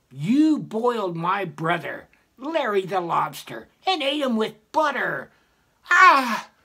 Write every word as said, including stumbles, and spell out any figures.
You boiled my brother, Larry the Lobster, and ate him with butter. Ah!